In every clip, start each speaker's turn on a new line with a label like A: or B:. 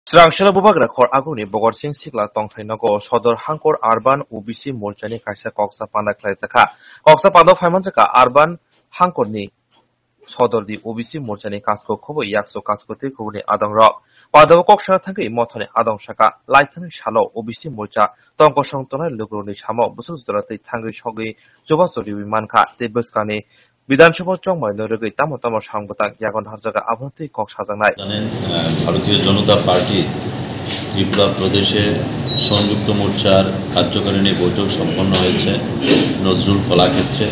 A: Srangshela Bubagra Khor Aguni Bogor Singh Sikla Tongthainago Sodor Hangkor Urban OBC Morchani Kaisa Koksa Panda Klaitaka Koksa Pando Phaimanjaka Urban Hangkorni Sodordi OBC Morchani Kasko Khobo Yakso Kaskote Khoboni Adang Rok Padaw Koksha Thangi Mothone Adang Shaka Laithani Shalo OBC Morcha Tongko Songtona Logroni Shamo Busuk Dorate Thangi Shogi Jobasori Wimanka Tebuskani বিধানসভা চংমাই নরগৈ তামতাম সংগতা Yangon হাজাগা আবহাওয়াতে cock সাজানায়
B: জানেন ভারতীয় জনতা party Tripura প্রদেশে সংযুক্ত মোর্চার কার্যকারিণী বৈঠক সম্পন্ন হয়েছে নজরুল কলাক্ষেত্রে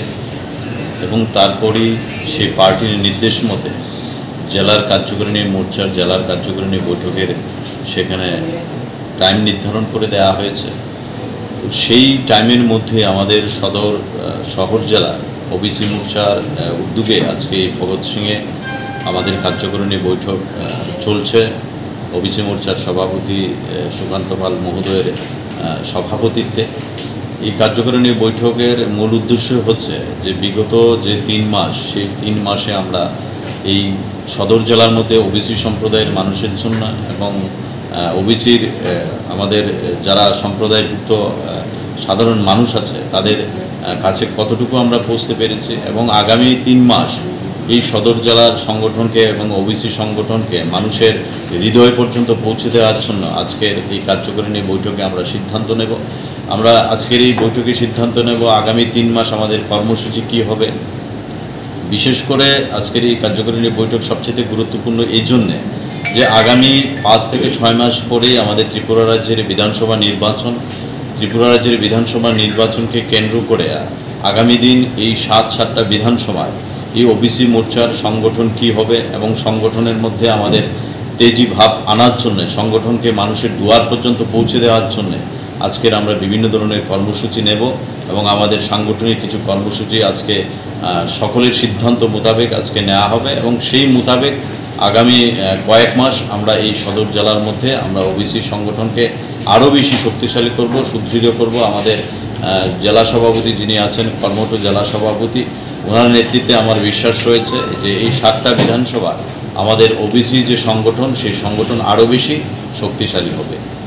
B: এবং তারপরই সেই পার্টির নির্দেশ মতে জেলার কার্যকারিণী মোর্চার জেলার কার্যকারিণী বৈঠকের সেখানে টাইম নির্ধারণ করে দেওয়া হয়েছে। তো সেই টাইমের মধ্যে আমাদের সদর শহর জেলার ওবিসি মোর্চার উদ্যোগে আজকে ভগৎ সিংয়ে আমাদের কার্যকারিণী বৈঠক চলছে। ওবিসি মোর্চার সভাপতি সুকান্ত পাল মহোদয়ের সভাপতিত্বে এই কার্যকারিণী বৈঠকের মূল উদ্দেশ্য হচ্ছে যে বিগত যে 3 মাস সেই 3 মাসে আমরা এই সদর জেলার মধ্যে ওবিসি সম্প্রদায়ের মানুষের জন্য এবং ওবিসির আমাদের যারা সম্প্রদায়ভুক্ত সাধারণ মানুষ আছে তাদের কাছে কতটুকু আমরা পৌঁছতে পেরেছি এবং আগামী 3 মাস এই সদর জেলার সংগঠনকে এবং ওবিসি সংগঠনকে মানুষের হৃদয় পর্যন্ত পৌঁছে দেওয়ার জন্য আজকের এই কার্যকারিণী বৈঠকে আমরা সিদ্ধান্ত নেব। আমরা আজকের এই বৈঠকে সিদ্ধান্ত নেব আগামী 3 মাস আমাদের কর্মসূচি কী হবে। বিশেষ করে আজকের এই কার্যকারিণী বৈঠক সবচেয়ে গুরুত্বপূর্ণ এই জন্যে যে আগামী 5 থেকে 6 মাস পরেই আমাদের ত্রিপুরা রাজ্যের বিধানসভা নির্বাচন। ত্রিপুরা রাজ্যের বিধানসভা নির্বাচনকে কেন্দ্র করে আগামী দিন এই 7টা বিধানসভায় এই ওবিসি মোর্চার সংগঠন কি হবে এবং সংগঠনের মধ্যে আমাদের তেজি ভাব আনার জন্য সংগঠনকে মানুষের দুয়ার পর্যন্ত পৌঁছে দেওয়ার জন্য আজকের আমরা বিভিন্ন ধরনের কর্মসূচি নেব এবং আমাদের সাংগঠনিক কিছু কর্মসূচি আজকে সকলের সিদ্ধান্ত মোতাবেক আজকে নেওয়া হবে এবং সেই মোতাবেক আগামী কয়েক মাস আমরা এই সদর জেলার মধ্যে আমরা ওবিসি সংগঠনকে আরও বেশি শক্তিশালী করব, সুদৃঢ় করব। আমাদের জেলা সভাপতি যিনি আছেন কর্মঠ জেলা সভাপতি ওনার নেতৃত্বে আমার বিশ্বাস রয়েছে যে এই 7টা বিধানসভা আমাদের ওবিসি যে সংগঠন সেই সংগঠন আরও বেশি শক্তিশালী হবে।